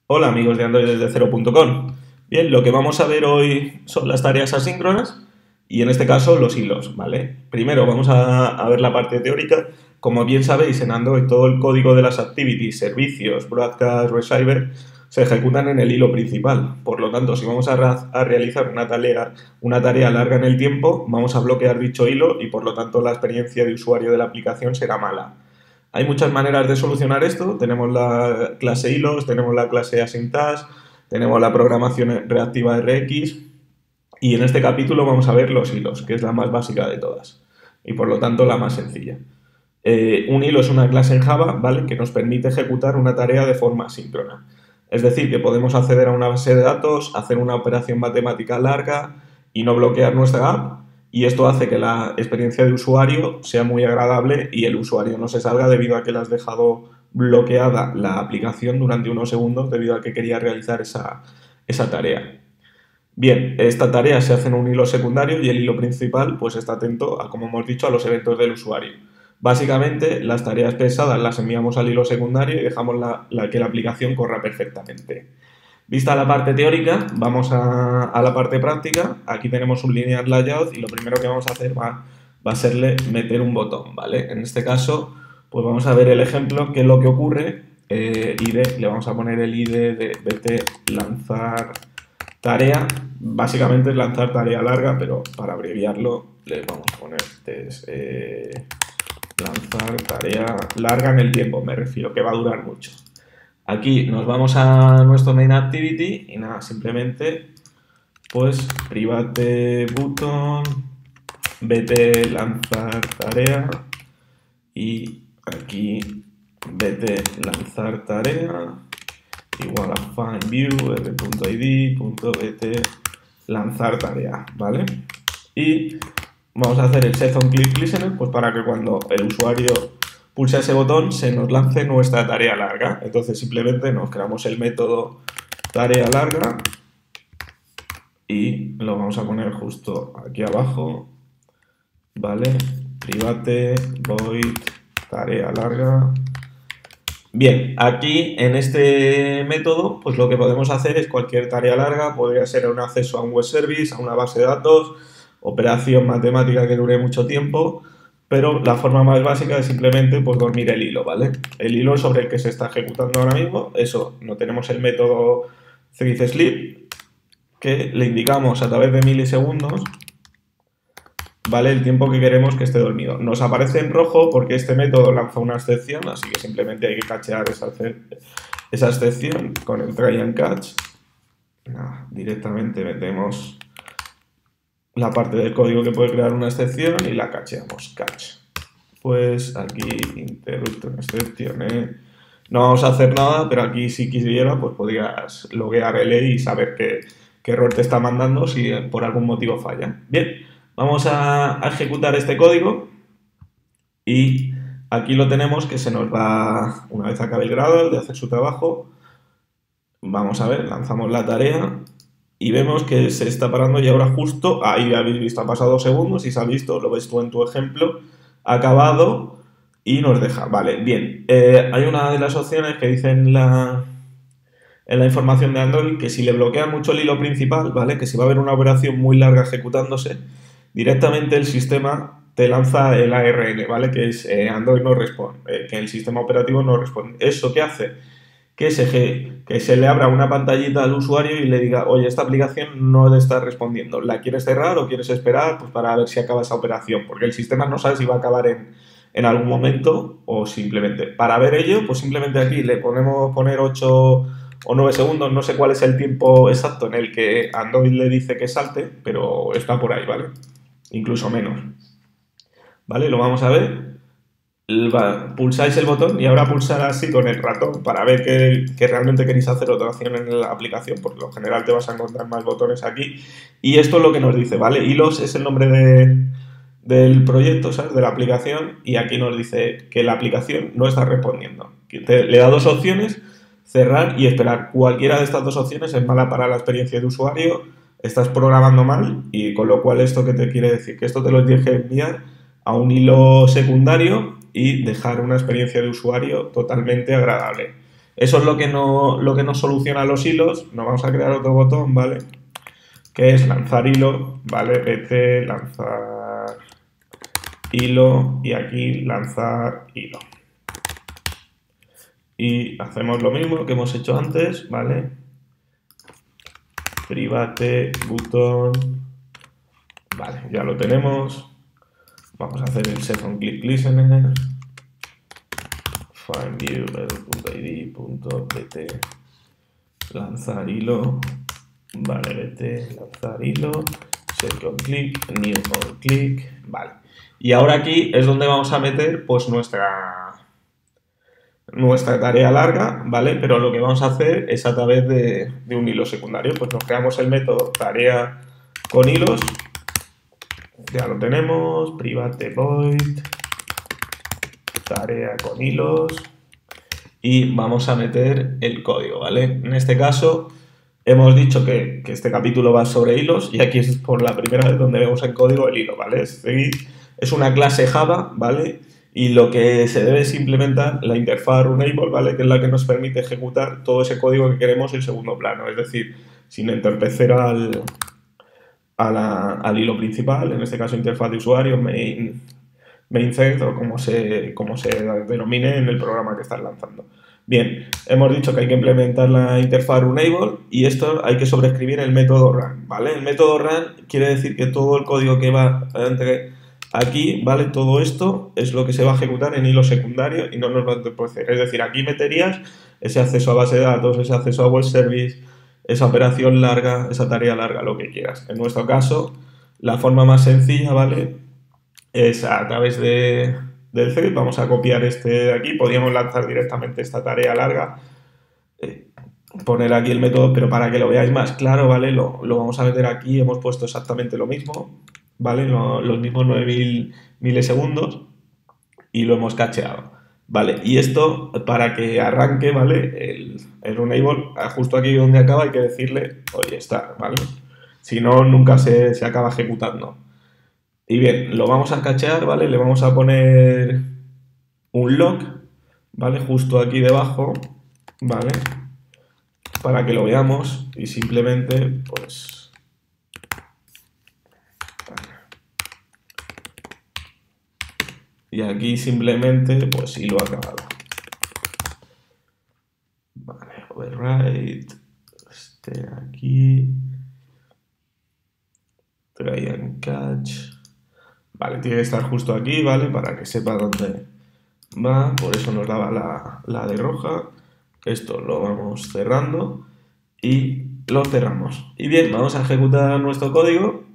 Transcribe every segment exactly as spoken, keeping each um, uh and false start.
Hola amigos de Android desde cero punto com. Bien, lo que vamos a ver hoy son las tareas asíncronas y en este caso los hilos, ¿vale? Primero vamos a, a ver la parte teórica. Como bien sabéis, en Android todo el código de las activities, servicios, broadcast, receiver se ejecutan en el hilo principal. Por lo tanto, si vamos a, a realizar una tarea, una tarea larga en el tiempo, vamos a bloquear dicho hilo y por lo tanto la experiencia de usuario de la aplicación será mala. Hay muchas maneras de solucionar esto. Tenemos la clase hilos, tenemos la clase asyntax, tenemos la programación reactiva R X y en este capítulo vamos a ver los hilos, que es la más básica de todas y por lo tanto la más sencilla. Eh, un hilo es una clase en Java, ¿vale?, que nos permite ejecutar una tarea de forma asíncrona. Es decir, que podemos acceder a una base de datos, hacer una operación matemática larga y no bloquear nuestra app. Y esto hace que la experiencia de usuario sea muy agradable y el usuario no se salga debido a que le has dejado bloqueada la aplicación durante unos segundos debido a que quería realizar esa, esa tarea. Bien, esta tarea se hace en un hilo secundario y el hilo principal pues está atento a, como hemos dicho, a los eventos del usuario. Básicamente, las tareas pesadas las enviamos al hilo secundario y dejamos la, la, que la aplicación corra perfectamente. Vista la parte teórica, vamos a, a la parte práctica. Aquí tenemos un linear layout y lo primero que vamos a hacer va, va a serle meter un botón, ¿vale? En este caso, pues vamos a ver el ejemplo, qué es lo que ocurre. Eh, I D, le vamos a poner el I D de vete lanzar tarea. Básicamente es lanzar tarea larga, pero para abreviarlo le vamos a poner eh, lanzar tarea larga en el tiempo, me refiero, que va a durar mucho. Aquí nos vamos a nuestro main activity y nada, simplemente pues private button, vete lanzar tarea y aquí vete lanzar tarea igual a find view r.id.vete lanzar tarea, ¿vale? Y vamos a hacer el set on click listener pues para que cuando el usuario pulsa ese botón se nos lance nuestra tarea larga. Entonces simplemente nos creamos el método tarea larga y lo vamos a poner justo aquí abajo, ¿vale? Private void tarea larga. Bien, aquí en este método pues lo que podemos hacer es cualquier tarea larga, podría ser un acceso a un web service, a una base de datos, operación matemática que dure mucho tiempo, pero la forma más básica es simplemente pues, dormir el hilo, ¿vale? El hilo sobre el que se está ejecutando ahora mismo, eso, no tenemos el método thread sleep, que le indicamos a través de milisegundos, ¿vale?, el tiempo que queremos que esté dormido. Nos aparece en rojo porque este método lanza una excepción, así que simplemente hay que cachear esa, esa excepción con el try and catch. No, directamente metemos la parte del código que puede crear una excepción y la cacheamos, catch. Pues aquí interruptor exception, ¿eh? No vamos a hacer nada, pero aquí si quisiera pues podrías loguear L y saber qué, qué error te está mandando si por algún motivo falla. Bien, vamos a, a ejecutar este código y aquí lo tenemos que se nos va, una vez acabe el grado de hacer su trabajo, vamos a ver, lanzamos la tarea y vemos que se está parando y ahora justo, ahí habéis visto, ha pasado dos segundos y se ha visto, lo ves tú en tu ejemplo, ha acabado y nos deja. Vale, bien. Eh, hay una de las opciones que dice en la, en la información de Android que si le bloquea mucho el hilo principal, ¿vale?, que si va a haber una operación muy larga ejecutándose, directamente el sistema te lanza el A R N, ¿vale?, que es eh, Android no responde, eh, que el sistema operativo no responde. ¿Eso qué hace? Que se, que se le abra una pantallita al usuario y le diga, oye, esta aplicación no te está respondiendo, ¿la quieres cerrar o quieres esperar pues, para ver si acaba esa operación? Porque el sistema no sabe si va a acabar en, en algún momento o simplemente. Para ver ello, pues simplemente aquí le ponemos poner ocho o nueve segundos, no sé cuál es el tiempo exacto en el que Android le dice que salte, pero está por ahí, ¿vale? Incluso menos. ¿Vale? Lo vamos a ver. Pulsáis el botón y ahora pulsar así con el ratón para ver que, que realmente queréis hacer otra acción en la aplicación, porque lo general te vas a encontrar más botones aquí. Y esto es lo que nos dice, ¿vale? Hilos es el nombre de, del proyecto, ¿sabes?, de la aplicación, y aquí nos dice que la aplicación no está respondiendo. Te, le da dos opciones, cerrar y esperar. Cualquiera de estas dos opciones es mala para la experiencia de usuario, estás programando mal, y con lo cual esto que te quiere decir, que esto te lo tienes que enviar a un hilo secundario y dejar una experiencia de usuario totalmente agradable. Eso es lo que no, lo que nos soluciona los hilos. Nos vamos a crear otro botón, ¿vale? Que es lanzar hilo, ¿vale? Pt, lanzar hilo y aquí lanzar hilo. Y hacemos lo mismo que hemos hecho antes, ¿vale? Private, button, vale, ya lo tenemos. Vamos a hacer el set on click listener, find view.id.pt, lanzar hilo, vale, pt, lanzar hilo, set on click, new on click, vale. Y ahora aquí es donde vamos a meter pues nuestra nuestra tarea larga, ¿vale? Pero lo que vamos a hacer es a través de, de un hilo secundario. Pues nos creamos el método tarea con hilos. Ya lo tenemos. Private void. Tarea con hilos. Y vamos a meter el código, ¿vale? En este caso hemos dicho que, que este capítulo va sobre hilos y aquí es por la primera vez donde vemos en código el hilo, ¿vale? Es, es una clase Java, ¿vale? Y lo que se debe es implementar la interfaz Runnable, ¿vale? Que es la que nos permite ejecutar todo ese código que queremos en segundo plano, es decir, sin entorpecer al, a la, al hilo principal, en este caso interfaz de usuario, main, main thread o como se, como se denomine en el programa que estás lanzando. Bien, hemos dicho que hay que implementar la interfaz Runnable y esto hay que sobreescribir el método run, ¿vale? El método run quiere decir que todo el código que va entre aquí, ¿vale? Todo esto es lo que se va a ejecutar en hilo secundario y no nos va a entorpecer. Es decir, aquí meterías ese acceso a base de datos, ese acceso a web service, esa operación larga, esa tarea larga, lo que quieras. En nuestro caso, la forma más sencilla, ¿vale? Es a través de, del thread. Vamos a copiar este de aquí. Podríamos lanzar directamente esta tarea larga. Eh, poner aquí el método, pero para que lo veáis más claro, ¿vale? Lo, lo vamos a meter aquí. Hemos puesto exactamente lo mismo. ¿Vale? Lo, los mismos nueve mil milisegundos y lo hemos cacheado, ¿vale? Y esto, para que arranque, ¿vale? El, el Runnable, justo aquí donde acaba, hay que decirle, oye, está, ¿vale? Si no, nunca se, se acaba ejecutando. Y bien, lo vamos a cachear, ¿vale? Le vamos a poner un log, ¿vale? Justo aquí debajo, ¿vale? Para que lo veamos y simplemente, pues... Y aquí simplemente, pues hilo acabado. Vale, override. Este aquí. Try and catch. Vale, tiene que estar justo aquí, ¿vale? Para que sepa dónde va. Por eso nos daba la, la de roja. Esto lo vamos cerrando. Y lo cerramos. Y bien, vamos a ejecutar nuestro código.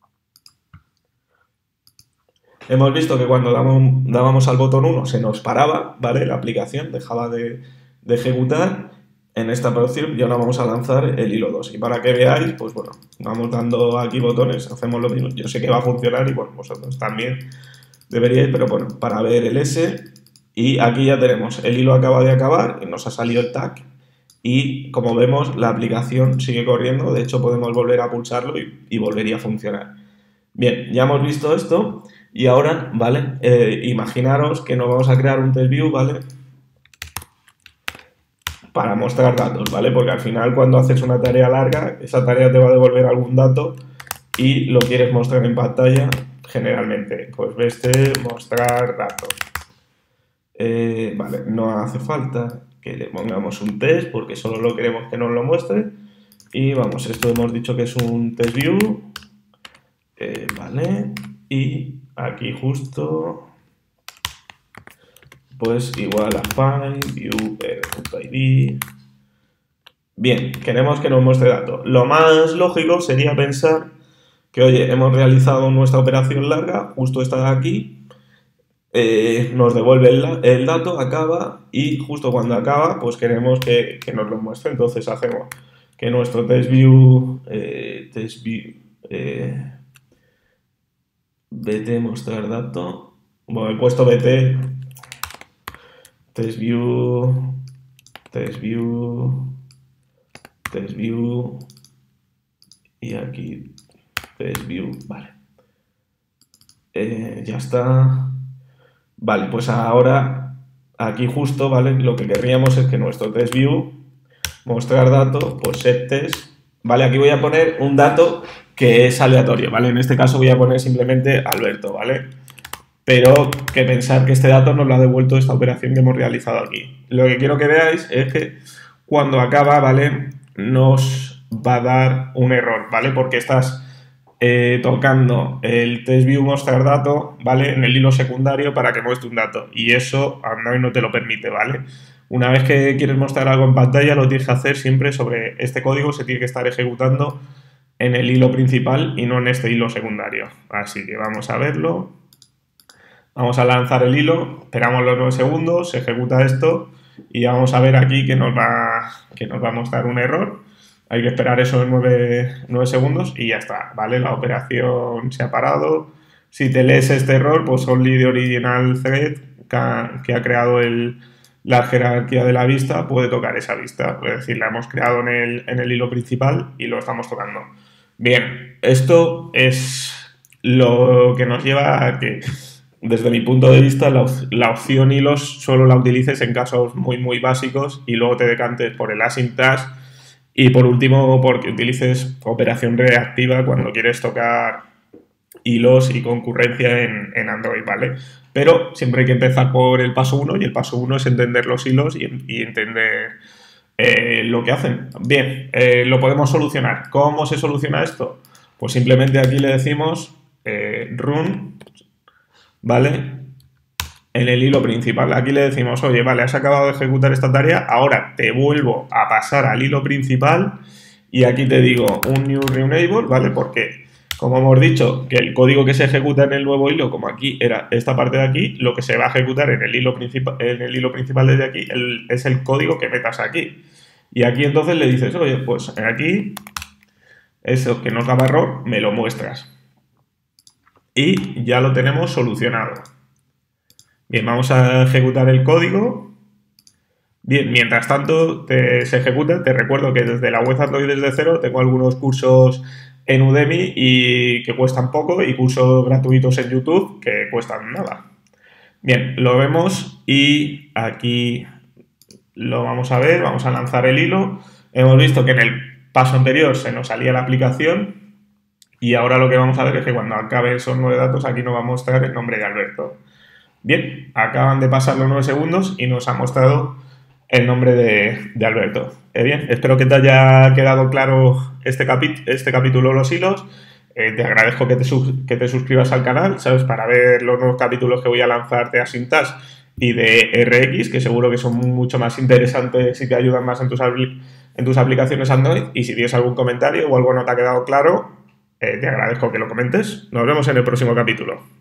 Hemos visto que cuando dábamos, dábamos al botón uno se nos paraba, ¿vale? La aplicación dejaba de, de ejecutar. En esta opción y ahora vamos a lanzar el hilo dos. Y para que veáis, pues bueno, vamos dando aquí botones, hacemos lo mismo. Yo sé que va a funcionar y bueno, vosotros también deberíais, pero bueno, para ver el S. Y aquí ya tenemos, el hilo acaba de acabar y nos ha salido el tag. Y como vemos, la aplicación sigue corriendo. De hecho, podemos volver a pulsarlo y, y volvería a funcionar. Bien, ya hemos visto esto. Y ahora, ¿vale? Eh, imaginaros que nos vamos a crear un test view, ¿vale? Para mostrar datos, ¿vale? Porque al final cuando haces una tarea larga, esa tarea te va a devolver algún dato y lo quieres mostrar en pantalla generalmente. Pues este, mostrar datos. Eh, vale, no hace falta que le pongamos un test porque solo lo queremos que nos lo muestre. Y vamos, esto hemos dicho que es un test view. Eh, vale, y aquí justo... pues igual a find view.id. Bien, queremos que nos muestre datos. Lo más lógico sería pensar que, oye, hemos realizado nuestra operación larga, justo está aquí, eh, nos devuelve el, el dato, acaba, y justo cuando acaba, pues queremos que, que nos lo muestre. Entonces hacemos que nuestro test view, eh, test view, eh, bt mostrar dato, bueno, he puesto bt test view, test view, test view y aquí test view, vale. Eh, ya está. Vale, pues ahora aquí justo, ¿vale? Lo que querríamos es que nuestro test view, mostrar datos, pues set test, ¿vale? Aquí voy a poner un dato que es aleatorio, ¿vale? En este caso voy a poner simplemente Alberto, ¿vale? Pero que pensar que este dato nos lo ha devuelto esta operación que hemos realizado aquí. Lo que quiero que veáis es que cuando acaba, ¿vale? Nos va a dar un error, ¿vale? Porque estás eh, tocando el test view mostrar dato, ¿vale? En el hilo secundario para que muestre un dato. Y eso Android no te lo permite, ¿vale? Una vez que quieres mostrar algo en pantalla, lo tienes que hacer siempre sobre este código, se tiene que estar ejecutando en el hilo principal y no en este hilo secundario. Así que vamos a verlo. Vamos a lanzar el hilo, esperamos los nueve segundos, se ejecuta esto y vamos a ver aquí que nos va, que nos va a mostrar un error. Hay que esperar esos nueve segundos y ya está, ¿vale? La operación se ha parado. Si te lees este error, pues only the original thread que ha, que ha creado el, la jerarquía de la vista puede tocar esa vista. Es decir, la hemos creado en el, en el hilo principal y lo estamos tocando. Bien, esto es lo que nos lleva a que, desde mi punto de vista, la, la opción hilos solo la utilices en casos muy, muy básicos y luego te decantes por el async task y, por último, porque utilices operación reactiva cuando quieres tocar hilos y concurrencia en, en Android, ¿vale? Pero siempre hay que empezar por el paso uno y el paso uno es entender los hilos y, y entender eh, lo que hacen. Bien, eh, lo podemos solucionar. ¿Cómo se soluciona esto? Pues simplemente aquí le decimos eh, run, ¿vale? En el hilo principal. Aquí le decimos, oye, vale, has acabado de ejecutar esta tarea, ahora te vuelvo a pasar al hilo principal y aquí te digo un new renewable, ¿vale? Porque, como hemos dicho, que el código que se ejecuta en el nuevo hilo, como aquí era esta parte de aquí, lo que se va a ejecutar en el hilo principal, en el hilo principal desde aquí el, es el código que metas aquí. Y aquí entonces le dices, oye, pues aquí, eso que nos daba error, me lo muestras. Y ya lo tenemos solucionado. Bien, vamos a ejecutar el código. Bien, mientras tanto te, se ejecuta, te recuerdo que desde la web Android desde cero tengo algunos cursos en Udemy y que cuestan poco y cursos gratuitos en YouTube que cuestan nada. Bien, lo vemos y aquí lo vamos a ver, vamos a lanzar el hilo. Hemos visto que en el paso anterior se nos salía la aplicación y ahora lo que vamos a ver es que cuando acabe esos nueve datos aquí nos va a mostrar el nombre de Alberto. Bien, acaban de pasar los nueve segundos y nos ha mostrado el nombre de, de Alberto. Eh, bien, espero que te haya quedado claro este, capi este capítulo de los hilos. Eh, te agradezco que te, que te suscribas al canal, ¿sabes? Para ver los nuevos capítulos que voy a lanzar de async task y de R X, que seguro que son mucho más interesantes y te ayudan más en tus, en tus aplicaciones Android. Y si tienes algún comentario o algo no te ha quedado claro, eh, te agradezco que lo comentes. Nos vemos en el próximo capítulo.